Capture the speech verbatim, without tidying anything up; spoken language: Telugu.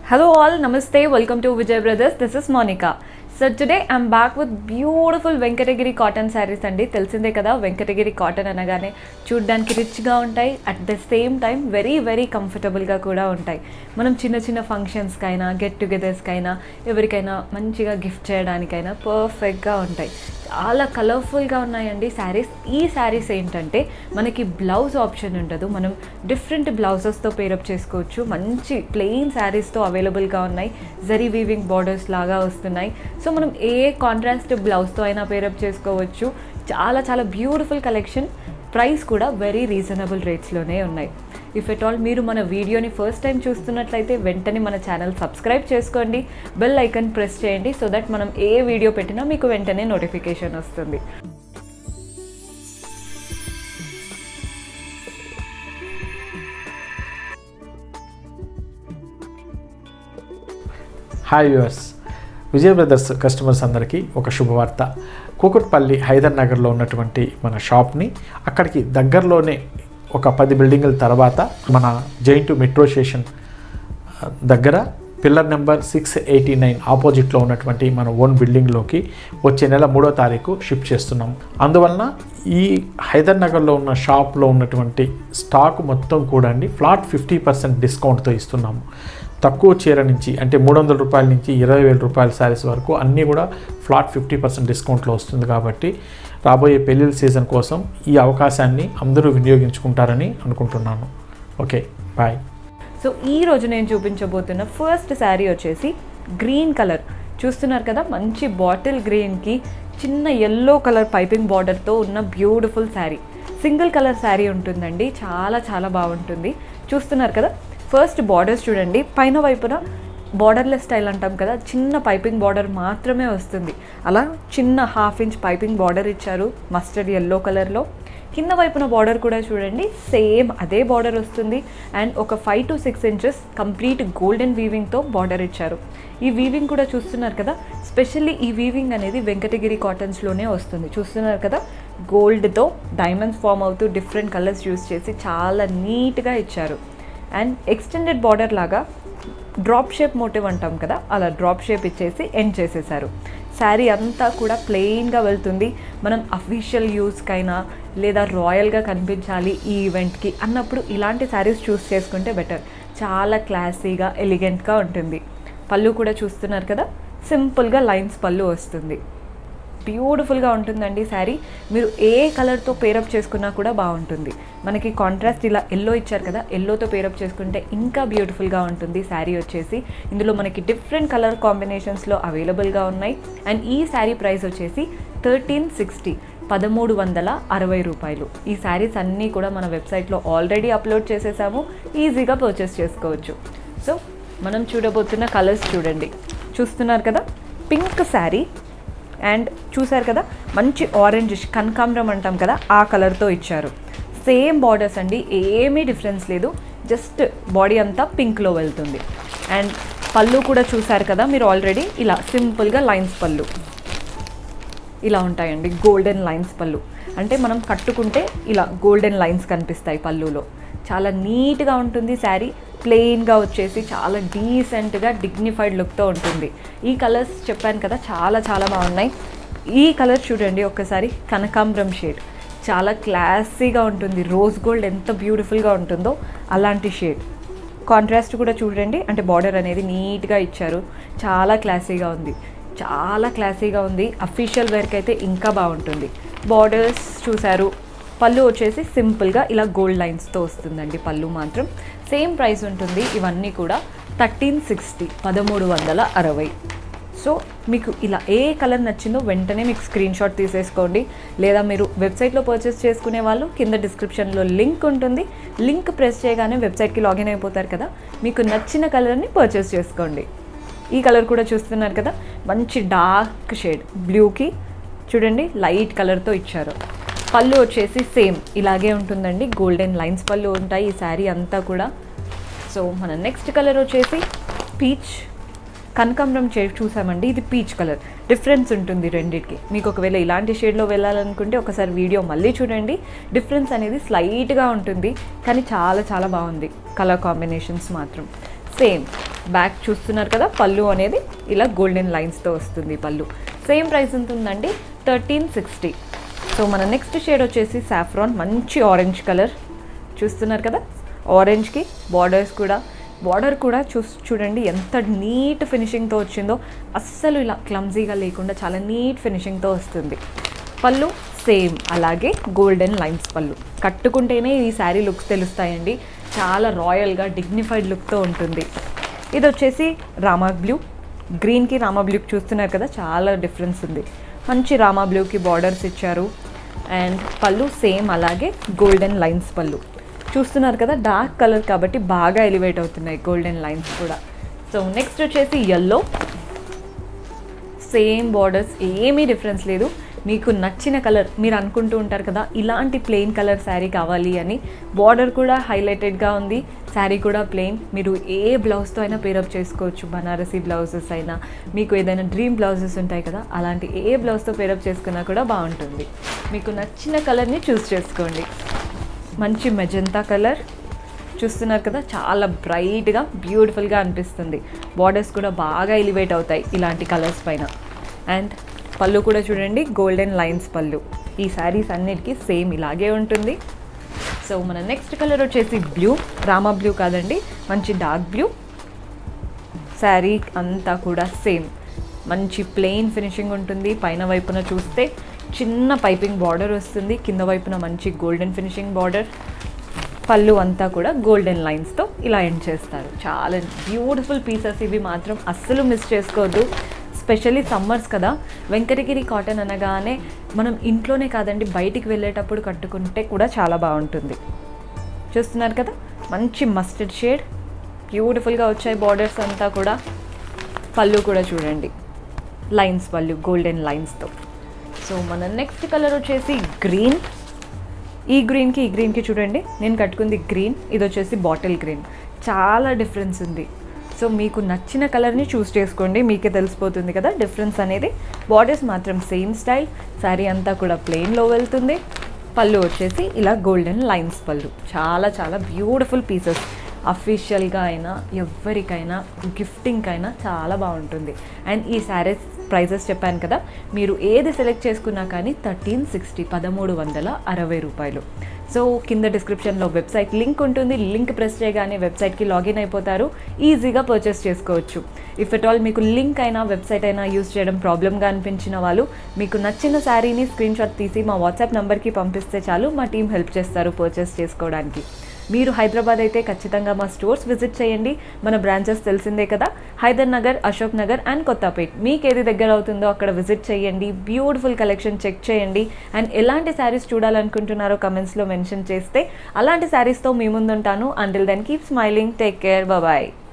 Hello all, Namaste, welcome to Vijay Brothers. This is Monica. So today I'm back with beautiful Venkatagiri cotton sarees andi. Telisinde kada Venkatagiri cotton anagane చూడడానికి రిచ్ గా ఉంటాయి, at the same time very very comfortable గా కూడా ఉంటాయి. మనం చిన్న చిన్న ఫంక్షన్స్ కైనా గెట్ టుగెదర్స్ కైనా ఎవరికైనా మంచిగా గిఫ్ట్ చేయడానికైనా పర్ఫెక్ట్ గా ఉంటాయి. చాలా కలర్ఫుల్ గా ఉన్నాయండి సారీస్. ఈ సారీస్ ఏంటంటే మనకి బ్లౌజ్ ఆప్షన్ ఉండదు, మనం డిఫరెంట్ బ్లౌజెస్ తో పేరప్ చేసుకోవచ్చు. మంచి ప్లెయిన్ సారీస్ తో అవైలబుల్ గా ఉన్నాయి, జరీ వీవింగ్ బార్డర్స్ లాగా వస్తున్నాయి. సో మనం ఏ కాంట్రాస్ట్ బ్లౌజ్తో అయినా పేరప్ చేసుకోవచ్చు. చాలా చాలా బ్యూటిఫుల్ కలెక్షన్, ప్రైస్ కూడా వెరీ రీజనబుల్ రేట్స్లోనే ఉన్నాయి. ఇఫ్ ఎట్ ఆల్ మీరు మన వీడియోని ఫస్ట్ టైం చూస్తున్నట్లయితే వెంటనే మన ఛానల్ సబ్స్క్రైబ్ చేసుకోండి, బెల్ ఐకాన్ ప్రెస్ చేయండి, సో దట్ మనం ఏ వీడియో పెట్టినా మీకు వెంటనే నోటిఫికేషన్ వస్తుంది. Hi viewers, Vijay brothers customers అందరికీ ఒక శుభవార్త. కూకట్పల్లి హైదర్ నగర్లో ఉన్నటువంటి మన షాప్ని అక్కడికి దగ్గరలోనే ఒక పది బిల్డింగుల తర్వాత మన జైంట్ మెట్రో స్టేషన్ దగ్గర pillar number six eighty nine ఆపోజిట్లో ఉన్నటువంటి మన ఓన్ బిల్డింగ్లోకి వచ్చే నెల మూడో తారీఖు షిఫ్ట్ చేస్తున్నాం. అందువలన ఈ హైదర్ నగర్లో ఉన్న షాప్లో ఉన్నటువంటి స్టాక్ మొత్తం కూడా అండి ఫ్లాట్ ఫిఫ్టీ పర్సెంట్ డిస్కౌంట్తో ఇస్తున్నాము. తక్కువ చీర నుంచి అంటే మూడు వందల రూపాయల నుంచి ఇరవై వేల రూపాయల శారీస్ వరకు అన్నీ కూడా ఫ్లాట్ ఫిఫ్టీ పర్సెంట్ డిస్కౌంట్లో వస్తుంది. కాబట్టి రాబోయే పెళ్ళిళ్ళ సీజన్ కోసం ఈ అవకాశాన్ని అందరూ వినియోగించుకుంటారని అనుకుంటున్నాను. Okay, bye. సో ఈరోజు నేను చూపించబోతున్న ఫస్ట్ శారీ వచ్చేసి గ్రీన్ కలర్ చూస్తున్నారు కదా, మంచి బాటిల్ గ్రీన్కి చిన్న ఎల్లో కలర్ పైపింగ్ బార్డర్తో ఉన్న beautiful sari. Single colour sari ఉంటుందండి, చాలా చాలా బాగుంటుంది. చూస్తున్నారు కదా, ఫస్ట్ బార్డర్స్ చూడండి, పైన వైపున బార్డర్లెస్ స్టైల్ అంటాం కదా, చిన్న పైపింగ్ బార్డర్ మాత్రమే వస్తుంది. అలా చిన్న హాఫ్ ఇంచ్ పైపింగ్ బార్డర్ ఇచ్చారు మస్టర్డ్ ఎల్లో కలర్లో. కింద వైపున బార్డర్ కూడా చూడండి, సేమ్ అదే బార్డర్ వస్తుంది. అండ్ ఒక five to six inches complete golden వీవింగ్తో బార్డర్ ఇచ్చారు. ఈ వీవింగ్ కూడా చూస్తున్నారు కదా, స్పెషల్లీ ఈ వీవింగ్ అనేది వెంకటగిరి కాటన్స్లోనే వస్తుంది. చూస్తున్నారు కదా, గోల్డ్తో డైమండ్స్ ఫామ్ అవుతూ డిఫరెంట్ కలర్స్ యూస్ చేసి చాలా నీట్గా ఇచ్చారు. అండ్ ఎక్స్టెండెడ్ బార్డర్ లాగా డ్రాప్ షేప్ మోటివ్ అంటాం కదా, అలా డ్రాప్ షేప్ ఇచ్చేసి ఎండ్ చేసేసారు. శారీ అంతా కూడా ప్లెయిన్గా వెళ్తుంది. మనం అఫీషియల్ యూస్కైనా లేదా రాయల్గా కనిపించాలి ఈ ఈవెంట్కి అన్నప్పుడు ఇలాంటి శారీస్ చూస్ చేసుకుంటే బెటర్. చాలా క్లాసీగా ఎలిగెంట్గా ఉంటుంది. పళ్ళు కూడా చూస్తున్నారు కదా, సింపుల్గా లైన్స్ పళ్ళు వస్తుంది. బ్యూటిఫుల్గా ఉంటుందండి శారీ. మీరు ఏ కలర్తో పేరప్ చేసుకున్నా కూడా బాగుంటుంది. మనకి కాంట్రాస్ట్ ఇలా ఎల్లో ఇచ్చారు కదా, ఎల్లోతో పేరప్ చేసుకుంటే ఇంకా బ్యూటిఫుల్గా ఉంటుంది శారీ వచ్చేసి. ఇందులో మనకి డిఫరెంట్ కలర్ కాంబినేషన్స్లో అవైలబుల్గా ఉన్నాయి. అండ్ ఈ శారీ ప్రైస్ వచ్చేసి థర్టీన్ సిక్స్టీ పదమూడు వందల అరవై రూపాయలు. ఈ శారీస్ అన్నీ కూడా మన వెబ్సైట్లో ఆల్రెడీ అప్లోడ్ చేసేసాము, ఈజీగా పర్చేస్ చేసుకోవచ్చు. సో మనం చూడబోతున్న కలర్స్ చూడండి, చూస్తున్నారు కదా, పింక్ శారీ అండ్ చూసారు కదా మంచి ఆరెంజ్ కనకాంబరం అంటాం కదా ఆ కలర్తో ఇచ్చారు. సేమ్ బార్డర్స్ అండి, ఏమీ డిఫరెన్స్ లేదు, జస్ట్ బాడీ అంతా పింక్లో వెళ్తుంది. అండ్ పళ్ళు కూడా చూసారు కదా మీరు ఆల్రెడీ, ఇలా సింపుల్గా లైన్స్ పళ్ళు ఇలా ఉంటాయండి. గోల్డెన్ లైన్స్ పళ్ళు అంటే మనం కట్టుకుంటే ఇలా గోల్డెన్ లైన్స్ కనిపిస్తాయి పళ్ళులో. చాలా నీట్గా ఉంటుంది శారీ, ప్లెయిన్గా వచ్చేసి చాలా డీసెంట్గా డిగ్నిఫైడ్ లుక్తో ఉంటుంది. ఈ కలర్స్ చెప్పాను కదా చాలా చాలా బాగున్నాయి. ఈ కలర్ చూడండి ఒక్కసారి, కనకాంబరం షేడ్ చాలా క్లాసీగా ఉంటుంది. రోజ్ గోల్డ్ ఎంత బ్యూటిఫుల్గా ఉంటుందో అలాంటి షేడ్. కాంట్రాస్ట్ కూడా చూడండి, అంటే బార్డర్ అనేది నీట్గా ఇచ్చారు, చాలా క్లాసీగా ఉంది, చాలా క్లాసీగా ఉంది. అఫీషియల్ వేర్కి అయితే ఇంకా బాగుంటుంది. బార్డర్స్ చూసారు. పళ్ళు వచ్చేసి సింపుల్గా ఇలా గోల్డ్ లైన్స్తో వస్తుందండి పళ్ళు మాత్రం. సేమ్ ప్రైస్ ఉంటుంది ఇవన్నీ కూడా థర్టీన్ సిక్స్టీ పదమూడు వందల అరవై. సో మీకు ఇలా ఏ కలర్ నచ్చిందో వెంటనే మీకు స్క్రీన్ షాట్ తీసేసుకోండి. లేదా మీరు వెబ్సైట్లో పర్చేస్ చేసుకునే వాళ్ళు కింద డిస్క్రిప్షన్లో లింక్ ఉంటుంది, లింక్ ప్రెస్ చేయగానే వెబ్సైట్కి లాగిన్ అయిపోతారు కదా, మీకు నచ్చిన కలర్ని పర్చేస్ చేసుకోండి. ఈ కలర్ కూడా చూస్తున్నారు కదా, మంచి డార్క్ షేడ్ బ్లూకి చూడండి లైట్ కలర్తో ఇచ్చారు. పళ్ళు వచ్చేసి సేమ్ ఇలాగే ఉంటుందండి, గోల్డెన్ లైన్స్ పళ్ళు ఉంటాయి ఈ శారీ అంతా కూడా. సో మన నెక్స్ట్ కలర్ వచ్చేసి పీచ్ కనకాంబరం షేడ్ చూసామండి, ఇది పీచ్ కలర్. డిఫరెన్స్ ఉంటుంది రెండింటికి. మీకు ఒకవేళ ఇలాంటి షేడ్లో వెళ్ళాలనుకుంటే ఒకసారి వీడియో మళ్ళీ చూడండి. డిఫరెన్స్ అనేది స్లైట్గా ఉంటుంది, కానీ చాలా చాలా బాగుంది కలర్ కాంబినేషన్స్ మాత్రం. సేమ్ బ్యాక్ చూస్తున్నారు కదా, పళ్ళు అనేది ఇలా గోల్డెన్ లైన్స్తో వస్తుంది పళ్ళు. సేమ్ ప్రైస్ ఎంత ఉందండి, థర్టీన్ సిక్స్టీ. సో మన నెక్స్ట్ షేడ్ వచ్చేసి సాఫ్రాన్, మంచి ఆరెంజ్ కలర్ చూస్తున్నారు కదా. ఆరెంజ్కి బార్డర్స్ కూడా బార్డర్ కూడా చూ చూడండి ఎంత నీట్ ఫినిషింగ్తో వచ్చిందో, అస్సలు ఇలా క్లమ్జీగా లేకుండా చాలా నీట్ ఫినిషింగ్తో వస్తుంది. పళ్ళు సేమ్ అలాగే గోల్డెన్ లైన్స్ పళ్ళు. కట్టుకుంటేనే ఈ శారీ లుక్స్ తెలుస్తాయండి, చాలా రాయల్గా డిగ్నిఫైడ్ లుక్తో ఉంటుంది. ఇది వచ్చేసి రామా బ్లూ, గ్రీన్కి రామా బ్లూకి చూస్తున్నారు కదా, చాలా డిఫరెన్స్ ఉంది. మంచి రామా బ్లూకి బార్డర్స్ ఇచ్చారు. అండ్ పళ్ళు సేమ్ అలాగే గోల్డెన్ లైన్స్ పళ్ళు చూస్తున్నారు కదా, డార్క్ కలర్ కాబట్టి బాగా ఎలివేట్ అవుతున్నాయి గోల్డెన్ లైన్స్ కూడా. సో నెక్స్ట్ వచ్చేసి ఎల్లో, సేమ్ బార్డర్స్, ఏమీ డిఫరెన్స్ లేదు. మీకు నచ్చిన కలర్ మీరు అనుకుంటూ ఉంటారు కదా ఇలాంటి ప్లెయిన్ కలర్ శారీ కావాలి అని, బార్డర్ కూడా హైలైటెడ్గా ఉంది, శారీ కూడా ప్లెయిన్. మీరు ఏ బ్లౌజ్తో అయినా పేరప్ చేసుకోవచ్చు, బనారసీ బ్లౌజెస్ అయినా, మీకు ఏదైనా డ్రీమ్ బ్లౌజెస్ ఉంటాయి కదా అలాంటి ఏ బ్లౌజ్తో పేరప్ చేసుకున్నా కూడా బాగుంటుంది. మీకు నచ్చిన కలర్ని చూస్ చేసుకోండి. మంచి మెజంతా కలర్ చూస్తున్నారు కదా, చాలా బ్రైట్గా బ్యూటిఫుల్గా అనిపిస్తుంది. బార్డర్స్ కూడా బాగా ఎలివేట్ అవుతాయి ఇలాంటి కలర్స్ పైన. అండ్ పళ్ళు కూడా చూడండి గోల్డెన్ లైన్స్ పళ్ళు. ఈ శారీస్ అన్నిటికీ సేమ్ ఇలాగే ఉంటుంది. సో మన నెక్స్ట్ కలర్ వచ్చేసి బ్లూ, రామా బ్లూ కాదండి, మంచి డార్క్ బ్లూ. శారీ అంతా కూడా సేమ్ మంచి ప్లెయిన్ ఫినిషింగ్ ఉంటుంది. పైన వైపున చూస్తే చిన్న పైపింగ్ బార్డర్ వస్తుంది, కింద వైపున మంచి గోల్డెన్ ఫినిషింగ్ బార్డర్. పళ్ళు అంతా కూడా గోల్డెన్ లైన్స్తో ఇలా ఎండ్ చేస్తారు. చాలా బ్యూటిఫుల్ పీసెస్ ఇవి, మాత్రం అస్సలు మిస్ చేసుకోవద్దు. స్పెషల్లీ సమ్మర్స్ కదా, వెంకటగిరి కాటన్ అనగానే మనం ఇంట్లోనే కాదండి బయటికి వెళ్ళేటప్పుడు కట్టుకుంటే కూడా చాలా బాగుంటుంది. చూస్తున్నారు కదా, మంచి మస్టర్డ్ షేడ్, బ్యూటిఫుల్గా వచ్చాయి బార్డర్స్ అంతా కూడా. పళ్ళు కూడా చూడండి లైన్స్ పళ్ళు గోల్డెన్ లైన్స్తో. సో మన నెక్స్ట్ కలర్ వచ్చేసి గ్రీన్. ఈ గ్రీన్కి ఈ గ్రీన్కి చూడండి, నేను కట్టుకుంది గ్రీన్, ఇది వచ్చేసి బాటిల్ గ్రీన్. చాలా డిఫరెన్స్ ఉంది. సో మీకు నచ్చిన కలర్ని చూస్ చేసుకోండి, మీకే తెలిసిపోతుంది కదా డిఫరెన్స్ అనేది. బార్డర్స్ మాత్రం సేమ్ స్టైల్, శారీ అంతా కూడా ప్లెయిన్లో వెళ్తుంది. పళ్ళు వచ్చేసి ఇలా గోల్డెన్ లైన్స్ పళ్ళు. చాలా చాలా బ్యూటిఫుల్ పీసెస్, అఫీషియల్గా అయినా ఎవరికైనా గిఫ్టింగ్కి అయినా చాలా బాగుంటుంది. అండ్ ఈ శారీస్ ప్రైజెస్ చెప్పాను కదా, మీరు ఏది సెలెక్ట్ చేసుకున్నా కానీ థర్టీన్ సిక్స్టీ పదమూడు వందల అరవై రూపాయలు. సో కింద డిస్క్రిప్షన్లో వెబ్సైట్ లింక్ ఉంటుంది, లింక్ ప్రెస్ చేయగానే వెబ్సైట్కి లాగిన్ అయిపోతారు, ఈజీగా పర్చేస్ చేసుకోవచ్చు. ఇఫ్ ఎట్ ఆల్ మీకు లింక్ అయినా వెబ్సైట్ అయినా యూజ్ చేయడం ప్రాబ్లమ్గా అనిపించిన వాళ్ళు మీకు నచ్చిన శారీని స్క్రీన్ షాట్ తీసి మా వాట్సాప్ నెంబర్కి పంపిస్తే చాలు, మా టీం హెల్ప్ చేస్తారు పర్చేస్ చేసుకోవడానికి. మీరు హైదరాబాద్ అయితే ఖచ్చితంగా మా స్టోర్స్ విజిట్ చేయండి. మన బ్రాంచెస్ తెలిసిందే కదా, హైదర్ నగర్, అశోక్ నగర్ అండ్ కొత్తపేట్. మీకు ఏది దగ్గర అవుతుందో అక్కడ విజిట్ చేయండి, బ్యూటిఫుల్ కలెక్షన్ చెక్ చేయండి. అండ్ ఎలాంటి శారీస్ చూడాలనుకుంటున్నారో కమెంట్స్లో మెన్షన్ చేస్తే అలాంటి శారీస్తో మీ ముందుంటాను. Until then keep smiling, take care, bye.